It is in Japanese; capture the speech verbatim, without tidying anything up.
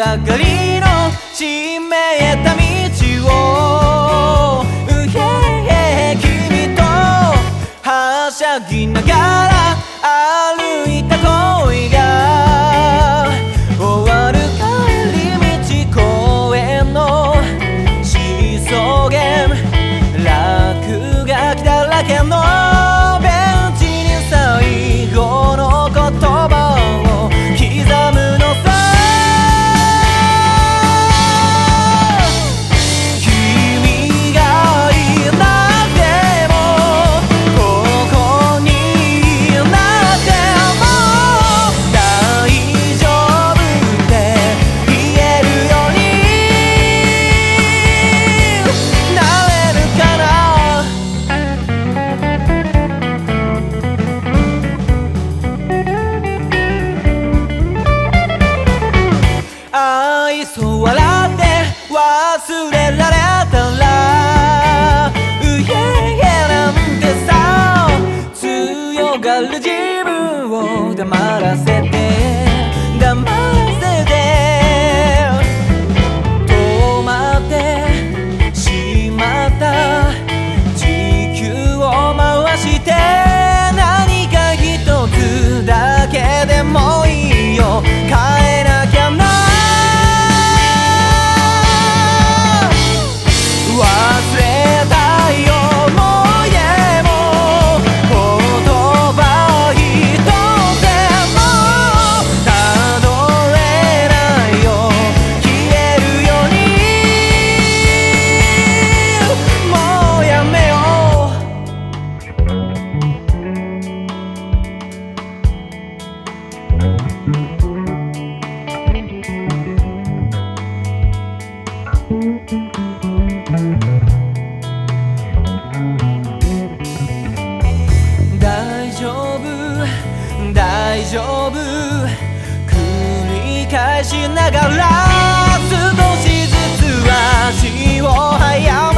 がかりの湿った道を君とはしゃぎながら歩いた恋が終わる帰り道公園のシソゲン落書きだらけのベンチに最後の言葉を刻むのさ君がいなくてもここになっても大丈夫って言えるようになれるかな。愛想笑って忘れられたらうへへなんてさ強がる自分を黙らせて黙らせて止まってしまった地球を回して何か一つだけでもいいよ変えなきゃな忘れたい思い出も言葉一つもたどれないよ消えるようにもうやめよ大丈夫大丈夫繰り返しながら少しずつ足を速め